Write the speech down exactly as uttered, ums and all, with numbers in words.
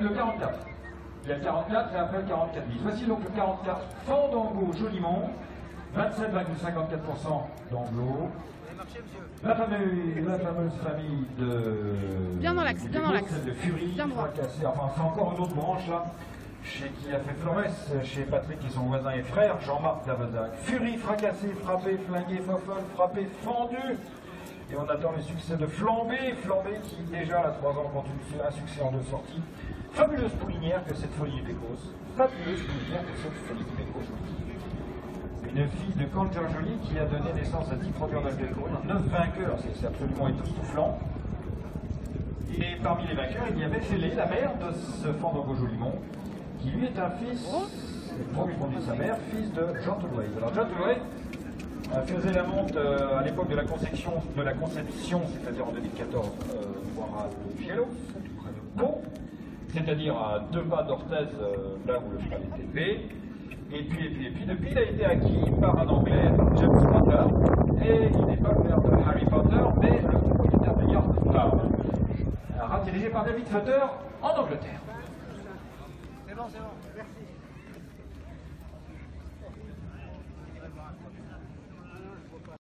le quarante-quatre. Il y a le quarante-quatre et après le quarante-quatre bis. Voici donc le quarante-quatre Fandango Jolimont, vingt-sept virgule cinquante-quatre pour cent d'anglo. La fameuse, la fameuse famille de... Bien dans l'axe, bien dans l'axe. Celle de Fury, bien droit. fracassée. Enfin, c'est encore une autre branche là, chez qui a fait Flores, chez Patrick et son voisin et frère, Jean-Marc Davazac. Fury, fracassé, frappé, flingué, fofolle, frappé, fendu. Et on attend les succès de Flambé, Flambé qui déjà à trois ans continue un succès en deux sorties. Fabuleuse poulinière que cette folie précoce. Fabuleuse poulinière que cette folie précoce. Une fille de Camp Giorgioli qui a donné naissance à dix produits d'âge de cône, neuf vainqueurs, c'est absolument époustouflant. Et parmi les vainqueurs, il y avait Félé, la mère de ce Fandango Jolimont, qui lui est un fils, le premier conduit de sa mère, fils de Jean Toulouet. Alors Jean Toulouet faisait la monte euh, à l'époque de la conception, de la conception, c'est-à-dire en deux mille quatorze, euh, voire à Fiello, près de Pau, c'est-à-dire à deux pas d'Orthez, euh, là où le cheval est élevé. Et puis, et puis, et puis, depuis, il a été acquis par un Anglais, James Potter, et il n'est pas le père de Harry Potter, mais le propriétaire de Yorktown, un rat dirigé par David Futter en Angleterre. C'est bon, c'est bon, merci.